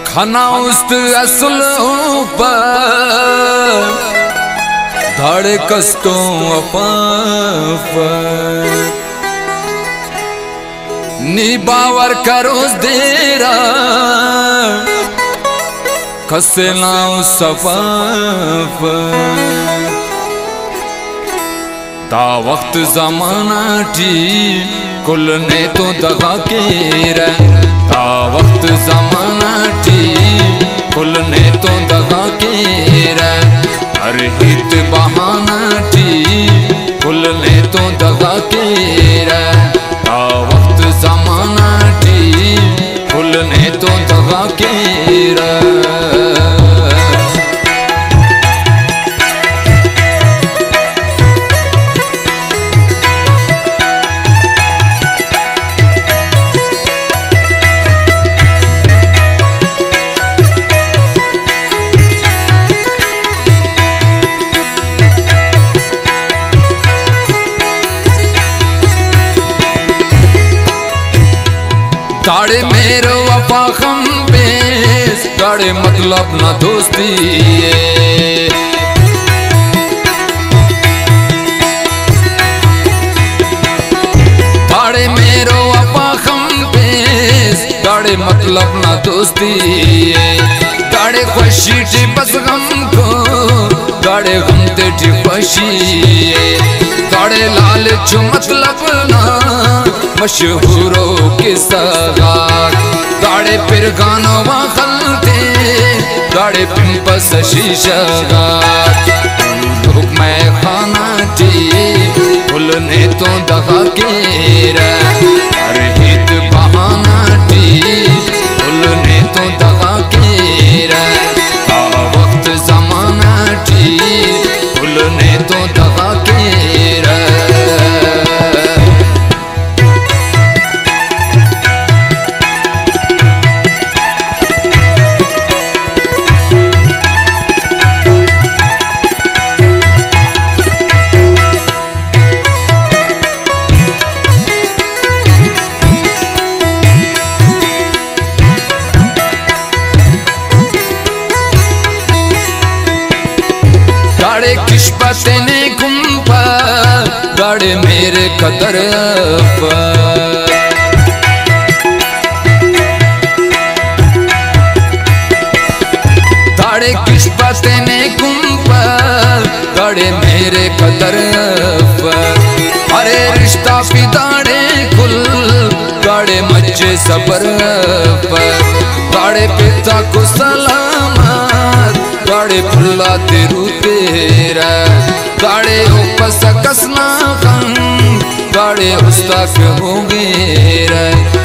खाना उस्त असल ऊपर धाड़े कस्तों अपाफ नी बावर करो देरा कसलाऊं सफाफ ता वक्त जमाना टी कुल ने तो दगा के रे ता वक्त जमाना टी कुल ने तो दगा के रे हर हित बहाना टी कुल ने तो दगा के रे ता वक्त जमाना टी कुल ने तो दगा के रे गाड़े मेरो वफा खम पेश गाड़े मतलब ना दोस्ती गाड़े मेरो वफा खम पेश गाड़े मतलब ना दोस्ती गाड़े खुशी थी बस गम को गाड़े गम ते थी खुशी गाड़े लालच मतलब ना मशहूरो के सगार गाड़े फिर गानो वखलते गाड़े पिंपस शीशगार हुक्म खाना टी फुल ने तो दगा के रे हर हित बहाना टी फुल ने तो दगा के रे वक्त जमाना टी फुल ने तो दगा के रे गाड़े किस्मत ने गुम्पा गाड़े मेरे कदर गाड़े किस्मत ने गुम्पा गाड़े मेरे कदर अरे रिश्ता पिदाड़े कुल गाड़े मच्चे सबर गाड़े पिता को सलामत गाड़े फुल्ला तेरू तेरा गाड़े ऊपर सकसना गाड़े उस्ताद होंगे रे